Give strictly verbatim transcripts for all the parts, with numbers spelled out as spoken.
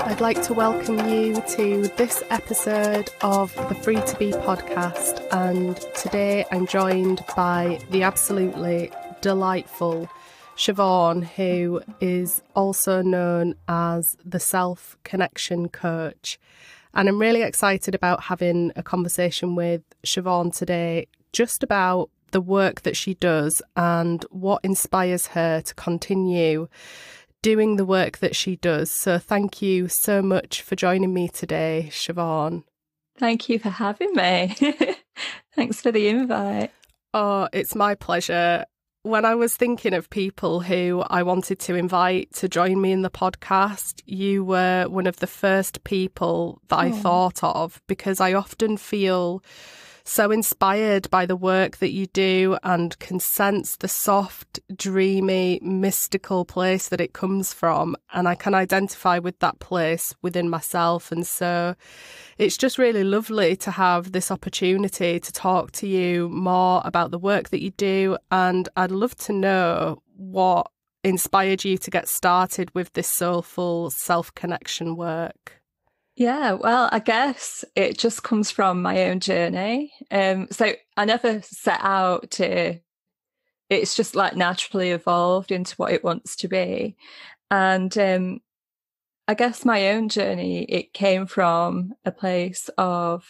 I'd like to welcome you to this episode of the Free to Be podcast, and today I'm joined by the absolutely delightful Siobhan, who is also known as the Self Connection Coach. And I'm really excited about having a conversation with Siobhan today just about the work that she does and what inspires her to continue doing the work that she does. So thank you so much for joining me today, Siobhan. Thank you for having me. Thanks for the invite. Oh, it's my pleasure. When I was thinking of people who I wanted to invite to join me in the podcast, you were one of the first people that I oh. thought of, because I often feel so inspired by the work that you do and can sense the soft, dreamy, mystical place that it comes from. And I can identify with that place within myself. And so it's just really lovely to have this opportunity to talk to you more about the work that you do. And I'd love to know what inspired you to get started with this soulful self-connection work. Yeah, well, I guess it just comes from my own journey. Um, so I never set out to, it's just like naturally evolved into what it wants to be. And um, I guess my own journey, it came from a place of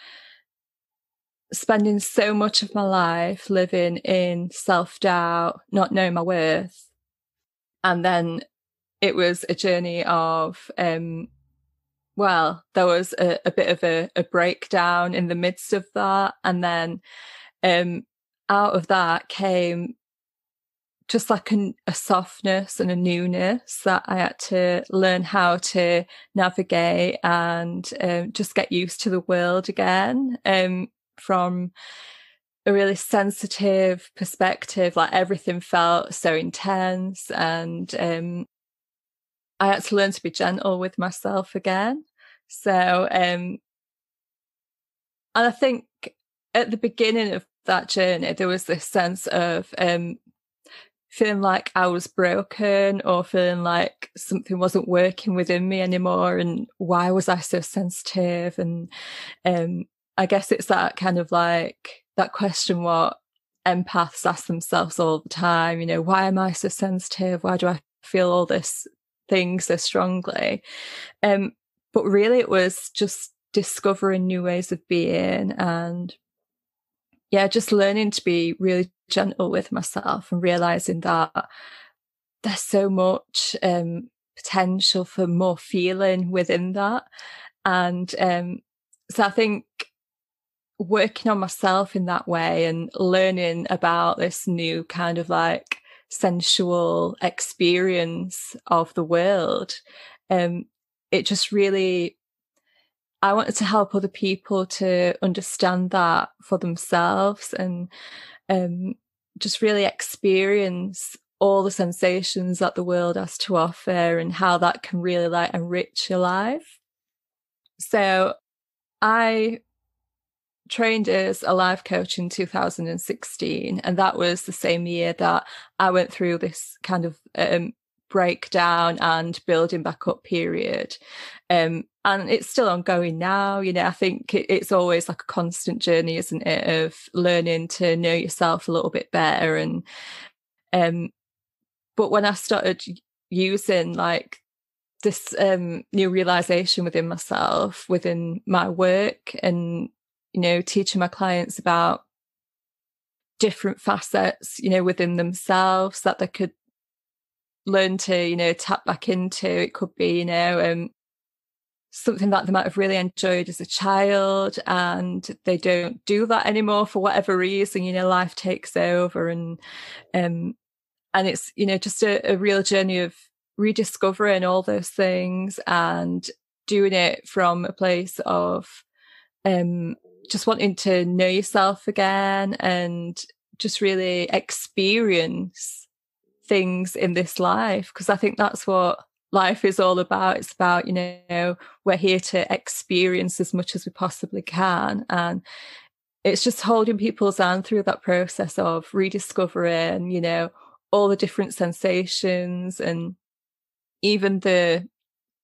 spending so much of my life living in self-doubt, not knowing my worth. And then it was a journey of, um, well, there was a, a bit of a, a breakdown in the midst of that. And then um, out of that came just like a, a softness and a newness that I had to learn how to navigate and um, just get used to the world again um, from a really sensitive perspective. Like everything felt so intense, and um, I had to learn to be gentle with myself again. So, um, and I think at the beginning of that journey, there was this sense of um, feeling like I was broken, or feeling like something wasn't working within me anymore. And why was I so sensitive? And um, I guess it's that kind of like that question what empaths ask themselves all the time, you know, why am I so sensitive? Why do I feel all this thing so strongly? Um, but really it was just discovering new ways of being, and yeah, just learning to be really gentle with myself and realizing that there's so much um, potential for more feeling within that. And um, so I think working on myself in that way and learning about this new kind of like sensual experience of the world, um, it just really, I wanted to help other people to understand that for themselves, and um, just really experience all the sensations that the world has to offer and how that can really like enrich your life. So I trained as a life coach in two thousand sixteen, and that was the same year that I went through this kind of um, breakdown and building back up period. Um, and it's still ongoing now. You know, I think it, it's always like a constant journey, isn't it, of learning to know yourself a little bit better. And um, but when I started using like this um, new realization within myself, within my work, and you know, teaching my clients about different facets, you know, within themselves that they could learn to, you know, tap back into. It could be, you know, um, something that they might have really enjoyed as a child, and they don't do that anymore for whatever reason. You know, life takes over, and um, and it's, you know, just a, a real journey of rediscovering all those things and doing it from a place of um just wanting to know yourself again and just really experience things in this life, because I think that's what life is all about. It's about, you know, we're here to experience as much as we possibly can, and it's just holding people's hand through that process of rediscovering, you know, all the different sensations and even the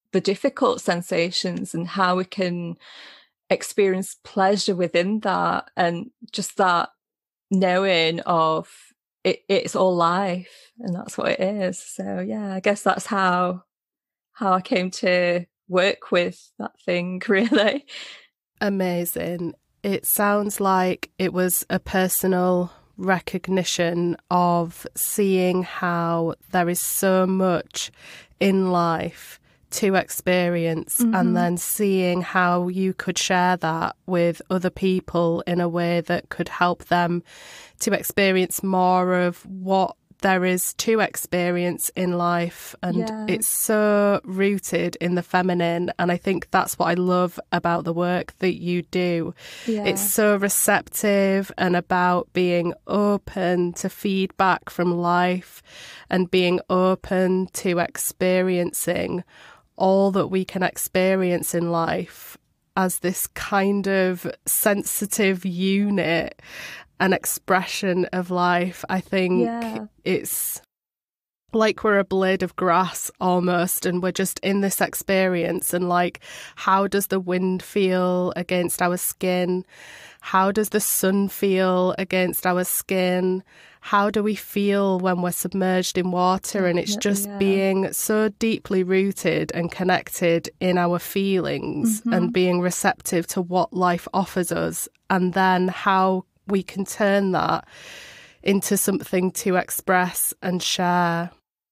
the difficult sensations and how we can experience pleasure within that, and just that knowing of it, it's all life, and that's what it is. So yeah, I guess that's how how I came to work with that thing, really. Amazing. It sounds like it was a personal recognition of seeing how there is so much in life to experience, mm-hmm. and then seeing how you could share that with other people in a way that could help them to experience more of what there is to experience in life. And yeah. it's so rooted in the feminine, and I think that's what I love about the work that you do. Yeah. It's so receptive and about being open to feedback from life and being open to experiencing all that we can experience in life as this kind of sensitive unit, an expression of life. I think yeah. it's like we're a blade of grass almost, and we're just in this experience, and like, how does the wind feel against our skin? How does the sun feel against our skin? How do we feel when we're submerged in water? And it's just yeah. being so deeply rooted and connected in our feelings, mm-hmm. and being receptive to what life offers us, and then how we can turn that into something to express and share.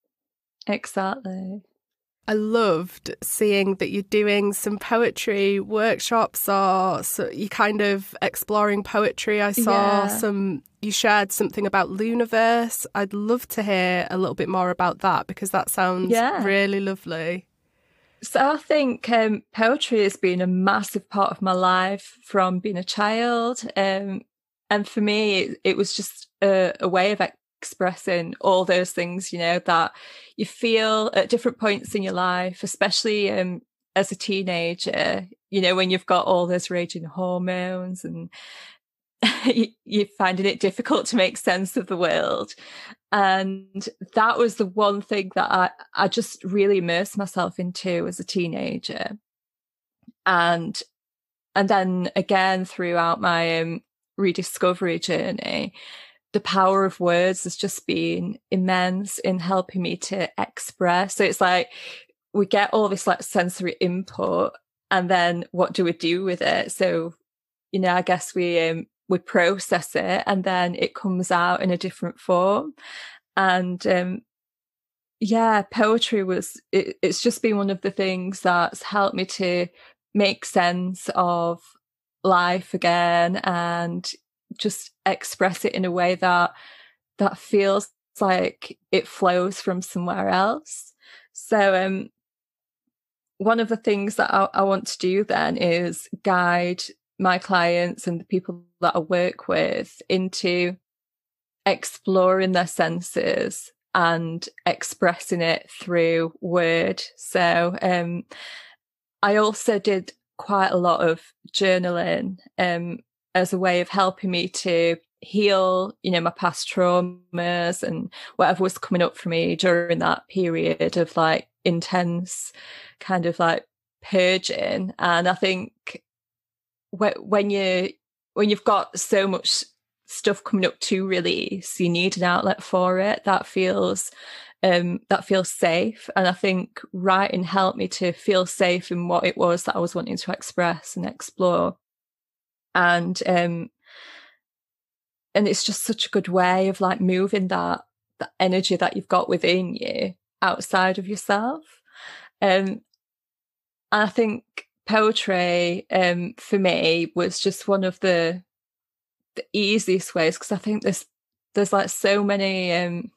Exactly. I loved seeing that you're doing some poetry workshops, or so you're kind of exploring poetry. I saw yeah. some, you shared something about Luniverse. I'd love to hear a little bit more about that, because that sounds yeah. really lovely. So I think um, poetry has been a massive part of my life from being a child. Um, and for me, it, it was just a, a way of expressing all those things, you know, that you feel at different points in your life, especially um, as a teenager, you know, when you've got all those raging hormones and you're finding it difficult to make sense of the world. And that was the one thing that I, I just really immersed myself into as a teenager. And and then again, throughout my um, rediscovery journey, the power of words has just been immense in helping me to express. So it's like we get all this like sensory input, and then what do we do with it? So, you know, I guess we um, we process it, and then it comes out in a different form. And um, yeah, poetry was, it, it's just been one of the things that's helped me to make sense of life again, and just express it in a way that that feels like it flows from somewhere else. So um, one of the things that I, I want to do then is guide my clients and the people that I work with into exploring their senses and expressing it through word. So um, I also did quite a lot of journaling um, as a way of helping me to heal, you know, my past traumas and whatever was coming up for me during that period of like intense kind of like purging. And I think when you when you've got so much stuff coming up to release, you need an outlet for it that feels um that feels safe. And I think writing helped me to feel safe in what it was that I was wanting to express and explore. And um and it's just such a good way of like moving that that energy that you've got within you outside of yourself. Um and I think poetry um for me was just one of the the easiest ways, because I think there's there's like so many um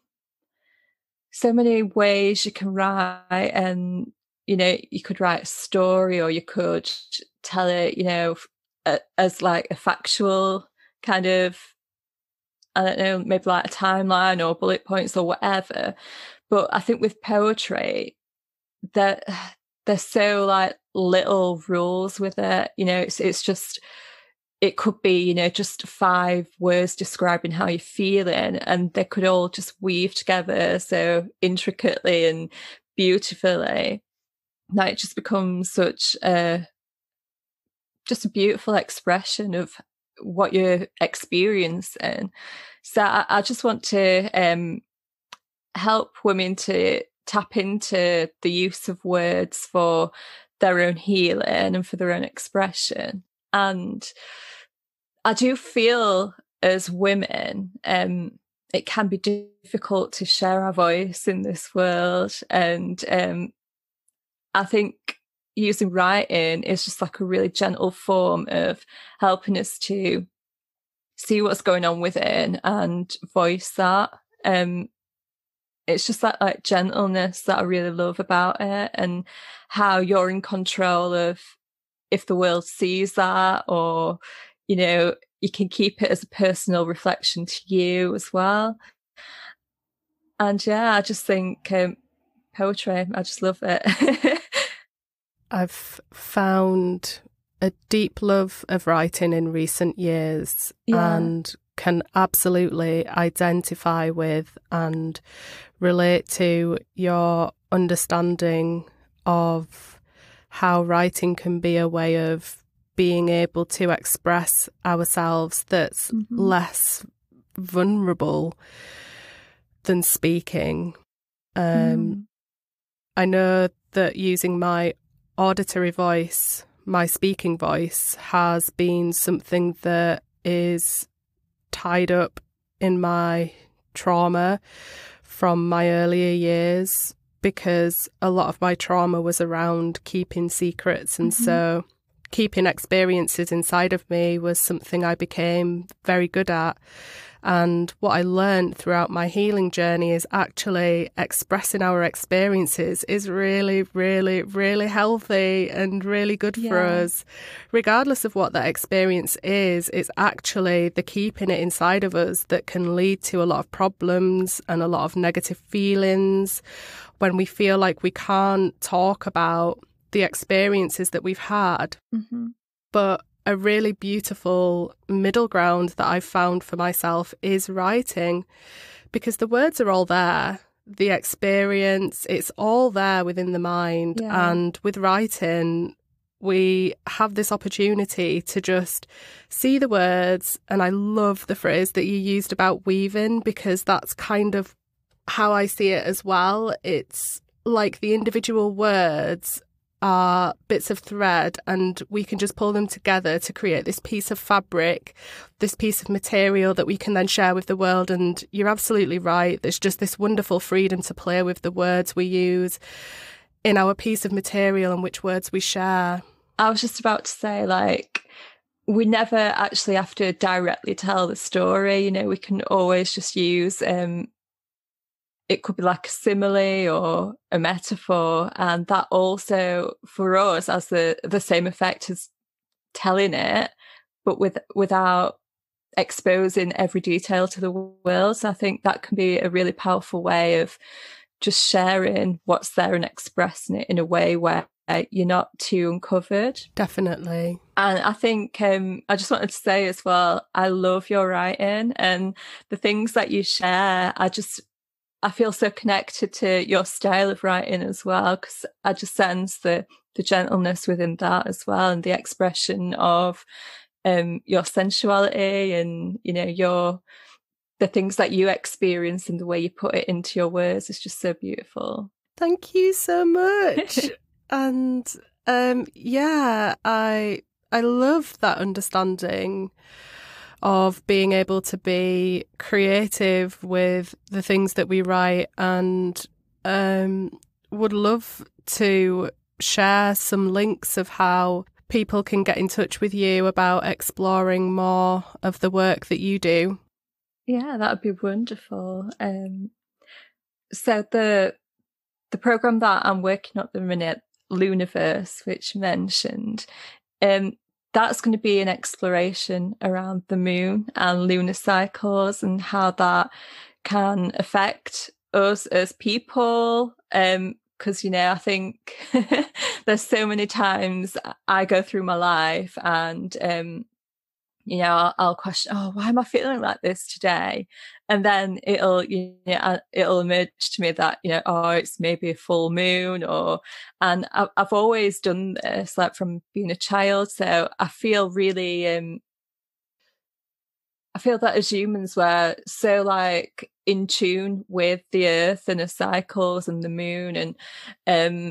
so many ways you can write. And you know, you could write a story, or you could tell it, you know, as like a factual kind of, I don't know, maybe like a timeline or bullet points or whatever. But I think with poetry, that there's so like little rules with it. You know, it's it's just, it could be, you know, just five words describing how you're feeling, and they could all just weave together so intricately and beautifully. that it just becomes such a just a beautiful expression of what you're experiencing. So I, I just want to um, help women to tap into the use of words for their own healing and for their own expression. And I do feel as women, um, it can be difficult to share our voice in this world. And um, I think using writing is just like a really gentle form of helping us to see what's going on within and voice that. Um, it's just that like gentleness that I really love about it, and how you're in control of if the world sees that, or, you know, you can keep it as a personal reflection to you as well. And yeah, I just think um, poetry, I just love it. I've found a deep love of writing in recent years, yeah. and can absolutely identify with and relate to your understanding of how writing can be a way of being able to express ourselves that's mm-hmm. less vulnerable than speaking. Um, mm. I know that using my auditory voice, my speaking voice, has been something that is tied up in my trauma from my earlier years, because a lot of my trauma was around keeping secrets, and mm-hmm. so keeping experiences inside of me was something I became very good at. And what I learned throughout my healing journey is actually expressing our experiences is really, really, really healthy and really good yeah. for us. Regardless of what that experience is, it's actually the keeping it inside of us that can lead to a lot of problems and a lot of negative feelings when we feel like we can't talk about the experiences that we've had. Mm-hmm. But a really beautiful middle ground that I've found for myself is writing, because the words are all there. The experience, it's all there within the mind. Yeah. And with writing, we have this opportunity to just see the words. And I love the phrase that you used about weaving, because that's kind of how I see it as well. It's like the individual words are bits of thread, and we can just pull them together to create this piece of fabric, this piece of material that we can then share with the world. And you're absolutely right, there's just this wonderful freedom to play with the words we use in our piece of material and which words we share. I was just about to say, like, we never actually have to directly tell the story, you know, we can always just use um it could be like a simile or a metaphor, and that also for us has the the same effect as telling it, but with without exposing every detail to the world. So I think that can be a really powerful way of just sharing what's there and expressing it in a way where you're not too uncovered. Definitely. And I think um, I just wanted to say as well, I love your writing and the things that you share. I just I feel so connected to your style of writing as well, because I just sense the the gentleness within that as well, and the expression of um, your sensuality and, you know, your the things that you experience and the way you put it into your words is just so beautiful. Thank you so much. And um, yeah, I I love that understanding of being able to be creative with the things that we write, and um, would love to share some links of how people can get in touch with you about exploring more of the work that you do. Yeah, that would be wonderful. Um, so the the program that I'm working on at the minute, Luniverse, which you mentioned, um, that's going to be an exploration around the moon and lunar cycles and how that can affect us as people. Um, because, you know, I think there's so many times I go through my life and um, you know, I'll, I'll question, oh, why am I feeling like this today? And then it'll, you know, it'll emerge to me that, you know, oh, it's maybe a full moon, or, and I've, I've always done this, like from being a child. So I feel really, um, I feel that as humans, we're so like in tune with the earth and the cycles and the moon, and, um,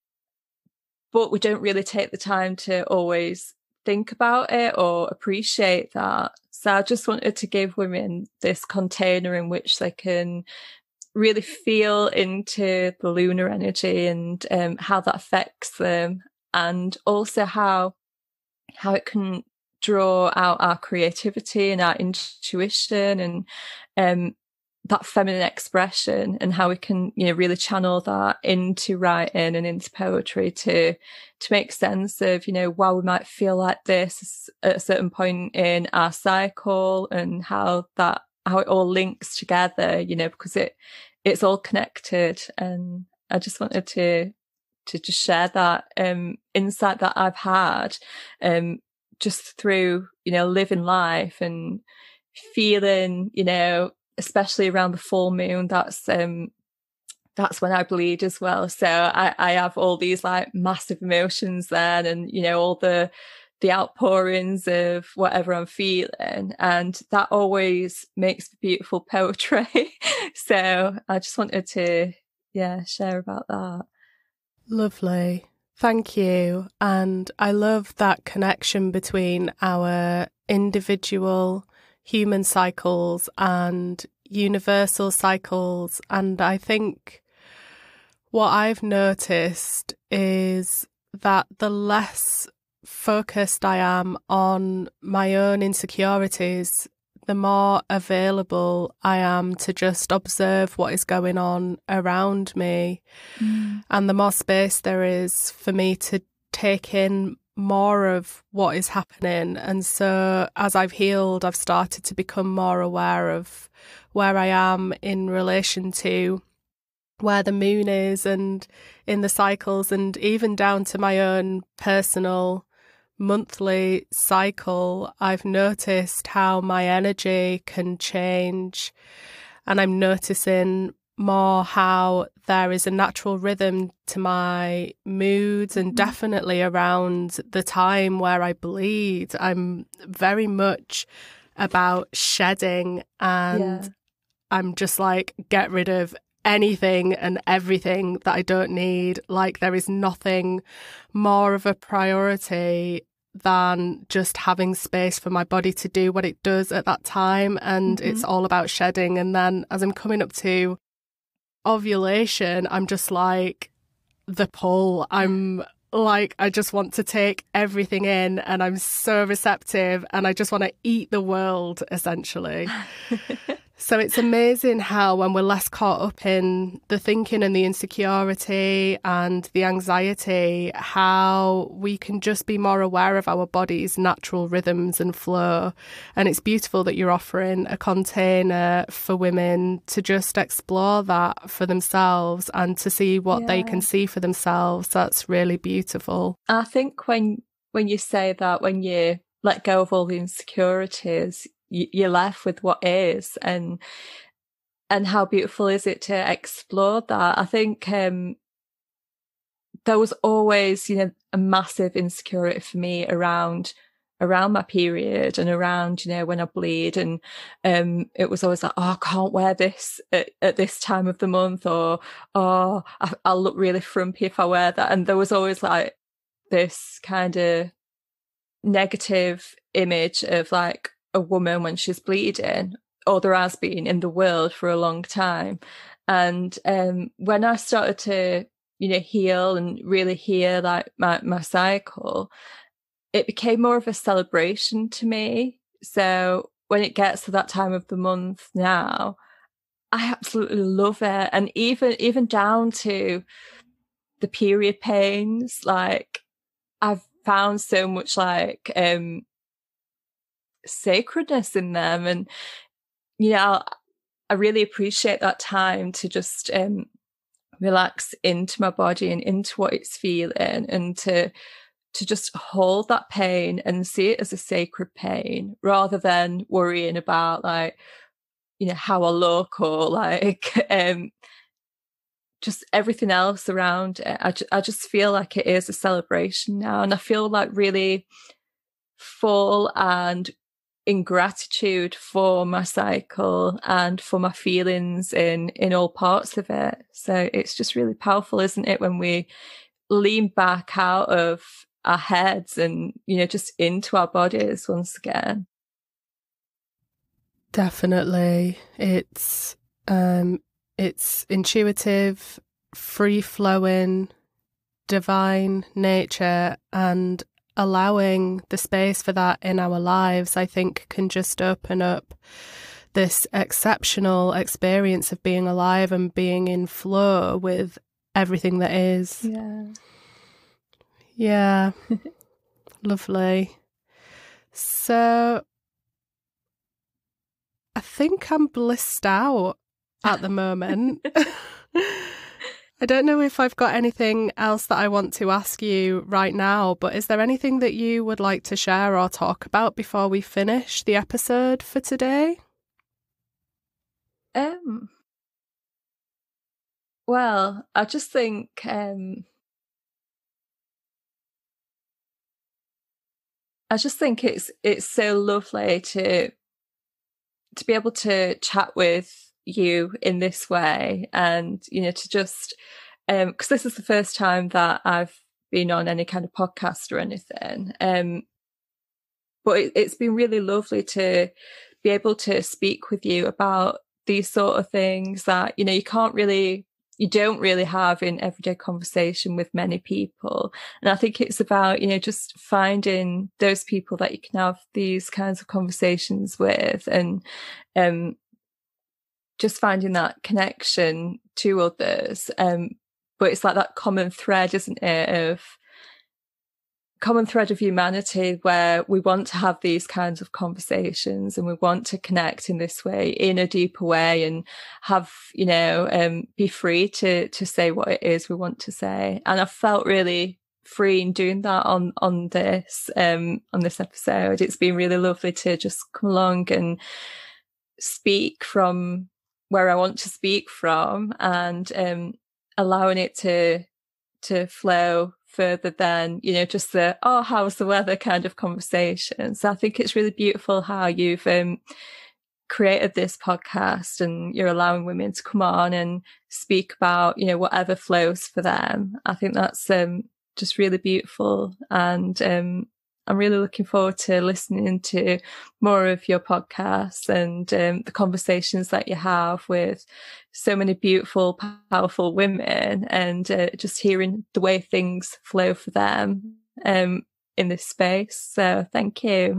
but we don't really take the time to always think about it or appreciate that. So I just wanted to give women this container in which they can really feel into the lunar energy and um, how that affects them, and also how how it can draw out our creativity and our intuition and um, that feminine expression, and how we can, you know, really channel that into writing and into poetry to to make sense of, you know, why we might feel like this at a certain point in our cycle, and how that how it all links together, you know, because it it's all connected. And I just wanted to to just share that um insight that I've had um just through, you know, living life and feeling, you know, especially around the full moon, that's um that's when I bleed as well. So I, I have all these like massive emotions then, and, you know, all the the outpourings of whatever I'm feeling, and that always makes beautiful poetry. So I just wanted to, yeah, share about that. Lovely. Thank you. And I love that connection between our individual human cycles and universal cycles. And I think what I've noticed is that the less focused I am on my own insecurities, the more available I am to just observe what is going on around me. Mm. And the more space there is for me to take in more of what is happening. And so as I've healed, I've started to become more aware of where I am in relation to where the moon is and in the cycles, and even down to my own personal monthly cycle. I've noticed how my energy can change, and I'm noticing more how there is a natural rhythm to my moods, and mm-hmm. definitely around the time where I bleed. I'm very much about shedding, and yeah. I'm just like, get rid of anything and everything that I don't need. Like, there is nothing more of a priority than just having space for my body to do what it does at that time. And mm-hmm. it's all about shedding. And then as I'm coming up to ovulation, I'm just like, the pull. I'm like, I just want to take everything in, and I'm so receptive, and I just want to eat the world, essentially. So it's amazing how when we're less caught up in the thinking and the insecurity and the anxiety, how we can just be more aware of our body's natural rhythms and flow. And it's beautiful that you're offering a container for women to just explore that for themselves and to see what yeah. they can see for themselves. That's really beautiful. I think when when you say that, when you let go of all the insecurities, you're left with what is, and and how beautiful is it to explore that. I think um there was always, you know, a massive insecurity for me around around my period and around, you know, when I bleed, and um it was always like, oh, I can't wear this at, at this time of the month, or oh, I, I'll look really frumpy if I wear that. And there was always like this kind of negative image of like a woman when she's bleeding, or there has been in the world for a long time. And um when I started to, you know, heal and really hear like my, my cycle, it became more of a celebration to me. So when it gets to that time of the month now, I absolutely love it. And even even down to the period pains, like I've found so much like um sacredness in them. And, you know, I really appreciate that time to just um relax into my body and into what it's feeling, and to to just hold that pain and see it as a sacred pain rather than worrying about like, you know, how I look or like um, just everything else around it. I, I just feel like it is a celebration now. And I feel like really full and in gratitude for my cycle and for my feelings in, in all parts of it. So it's just really powerful, isn't it, when we lean back out of our heads and, you know, just into our bodies once again. Definitely. It's um it's intuitive, free-flowing, divine nature, and allowing the space for that in our lives, I think, can just open up this exceptional experience of being alive and being in flow with everything that is. Yeah. Yeah. Lovely. So I think I'm blissed out at the moment. I don't know if I've got anything else that I want to ask you right now, but is there anything that you would like to share or talk about before we finish the episode for today? Um. Well, I just think um, I just think it's it's so lovely to to be able to chat with you in this way, and you know, to just um because this is the first time that I've been on any kind of podcast or anything, um but it, it's been really lovely to be able to speak with you about these sort of things that, you know, you can't really you don't really have in everyday conversation with many people. And I think it's about, you know, just finding those people that you can have these kinds of conversations with, and um just finding that connection to others. Um, but it's like that common thread, isn't it, of common thread of humanity, where we want to have these kinds of conversations and we want to connect in this way, in a deeper way, and have, you know, um, be free to to say what it is we want to say. And I felt really free in doing that on on this um on this episode. It's been really lovely to just come along and speak from where I want to speak from, and um, allowing it to to flow further than, you know, just the, oh, how's the weather kind of conversation. So I think it's really beautiful how you've um, created this podcast, and you're allowing women to come on and speak about, you know, whatever flows for them. I think that's um, just really beautiful, and um, I'm really looking forward to listening to more of your podcasts and um, the conversations that you have with so many beautiful, powerful women, and uh, just hearing the way things flow for them um, in this space. So thank you.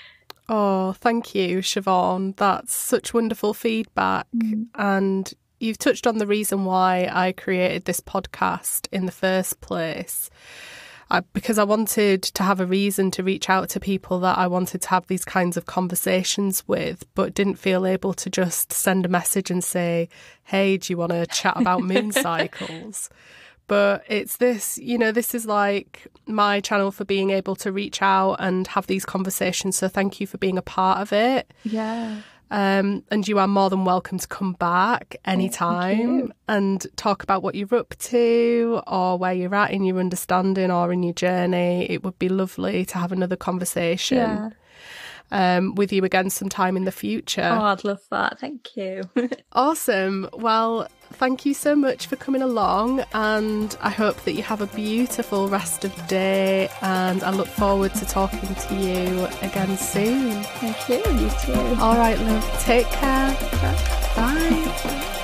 Oh, thank you, Siobhan. That's such wonderful feedback. Mm. And you've touched on the reason why I created this podcast in the first place. I, because I wanted to have a reason to reach out to people that I wanted to have these kinds of conversations with, but didn't feel able to just send a message and say, hey, do you want to chat about moon cycles? But it's this, you know, this is like my channel for being able to reach out and have these conversations. So thank you for being a part of it. Yeah. Um, and you are more than welcome to come back anytime oh, and talk about what you're up to, or where you're at in your understanding or in your journey. It would be lovely to have another conversation yeah. um, with you again sometime in the future. Oh, I'd love that. Thank you. Awesome. Well, thank you so much for coming along, and I hope that you have a beautiful rest of the day, and I look forward to talking to you again soon. Thank you. You too. All right, love. Take care. Bye.